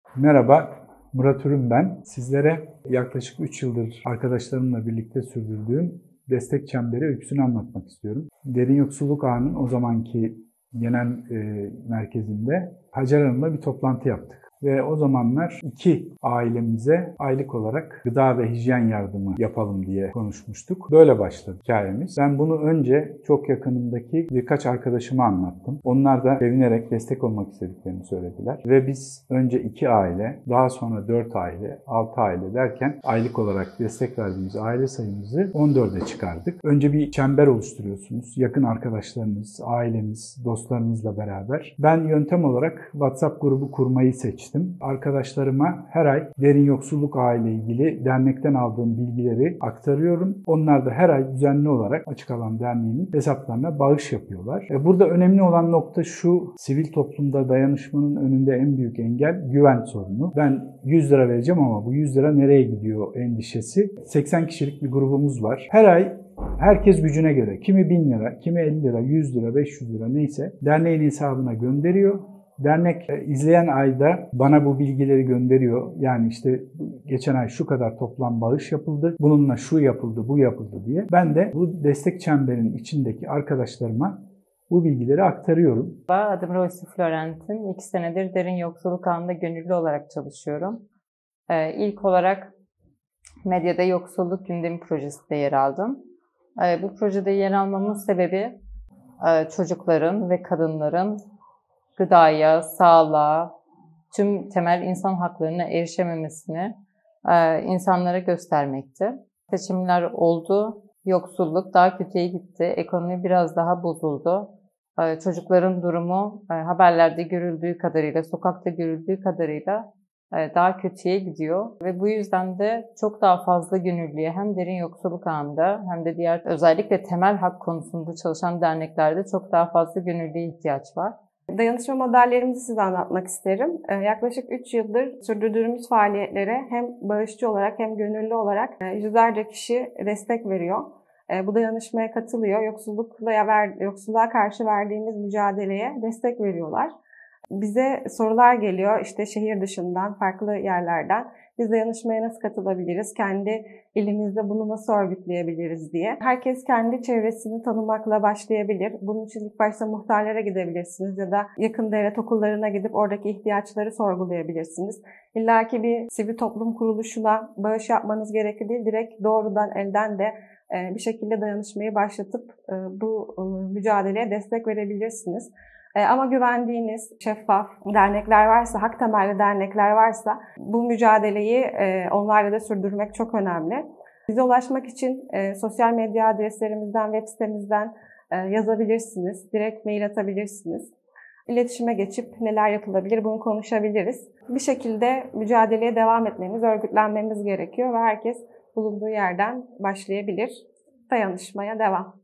Merhaba, Murat Ürün ben. Sizlere yaklaşık 3 yıldır arkadaşlarımla birlikte sürdürdüğüm Destek Çemberi öyküsünü anlatmak istiyorum. Derin Yoksulluk Ağı'nın o zamanki genel merkezinde Hacer Hanım'la bir toplantı yaptık. Ve o zamanlar 2 ailemize aylık olarak gıda ve hijyen yardımı yapalım diye konuşmuştuk. Böyle başladı hikayemiz. Ben bunu önce çok yakınımdaki birkaç arkadaşıma anlattım. Onlar da sevinerek destek olmak istediklerini söylediler. Ve biz önce 2 aile, daha sonra 4 aile, 6 aile derken aylık olarak destek verdiğimiz aile sayımızı 14'e çıkardık. Önce bir çember oluşturuyorsunuz. Yakın arkadaşlarınız, aileniz, dostlarınızla beraber. Ben yöntem olarak WhatsApp grubu kurmayı seçtim. Arkadaşlarıma her ay Derin Yoksulluk Ağı ile ilgili dernekten aldığım bilgileri aktarıyorum. Onlar da her ay düzenli olarak Açık Alan Derneği'nin hesaplarına bağış yapıyorlar. Burada önemli olan nokta şu: sivil toplumda dayanışmanın önünde en büyük engel güven sorunu. Ben 100 lira vereceğim ama bu 100 lira nereye gidiyor endişesi. 80 kişilik bir grubumuz var. Her ay herkes gücüne göre kimi 1000 lira, kimi 50 lira, 100 lira, 500 lira neyse derneğin hesabına gönderiyor. Dernek izleyen ayda bana bu bilgileri gönderiyor. Yani işte geçen ay şu kadar toplam bağış yapıldı, bununla şu yapıldı, bu yapıldı diye. Ben de bu destek çemberinin içindeki arkadaşlarıma bu bilgileri aktarıyorum. Adım Royce Florentin. 2 senedir Derin Yoksulluk Ağı'nda gönüllü olarak çalışıyorum. İlk olarak medyada yoksulluk gündemi projesinde yer aldım. Bu projede yer almamın sebebi çocukların ve kadınların gıdaya, sağlığa, tüm temel insan haklarına erişememesini insanlara göstermekti. Seçimler oldu, yoksulluk daha kötüye gitti, ekonomi biraz daha bozuldu. Çocukların durumu haberlerde görüldüğü kadarıyla, sokakta görüldüğü kadarıyla daha kötüye gidiyor. Ve bu yüzden de çok daha fazla gönüllüye hem Derin Yoksulluk Ağı'nda hem de diğer özellikle temel hak konusunda çalışan derneklerde çok daha fazla gönüllüye ihtiyaç var. Dayanışma modellerimizi size anlatmak isterim. Yaklaşık 3 yıldır sürdürdüğümüz faaliyetlere hem bağışçı olarak hem gönüllü olarak yüzlerce kişi destek veriyor. Bu dayanışmaya katılıyor. Yoksulluğa karşı verdiğimiz mücadeleye destek veriyorlar. Bize sorular geliyor işte şehir dışından, farklı yerlerden. Biz dayanışmaya nasıl katılabiliriz? Kendi ilimizde bunu nasıl örgütleyebiliriz diye. Herkes kendi çevresini tanımakla başlayabilir. Bunun için ilk başta muhtarlara gidebilirsiniz ya da yakın devlet okullarına gidip oradaki ihtiyaçları sorgulayabilirsiniz. İlla ki bir sivil toplum kuruluşuna bağış yapmanız gerekli değil. Direkt doğrudan elden de bir şekilde dayanışmayı başlatıp bu mücadeleye destek verebilirsiniz. Ama güvendiğiniz şeffaf dernekler varsa, hak temelli dernekler varsa bu mücadeleyi onlarla da sürdürmek çok önemli. Bize ulaşmak için sosyal medya adreslerimizden, web sitemizden yazabilirsiniz, direkt mail atabilirsiniz. İletişime geçip neler yapılabilir bunu konuşabiliriz. Bir şekilde mücadeleye devam etmemiz, örgütlenmemiz gerekiyor ve herkes bulunduğu yerden başlayabilir. Dayanışmaya devam.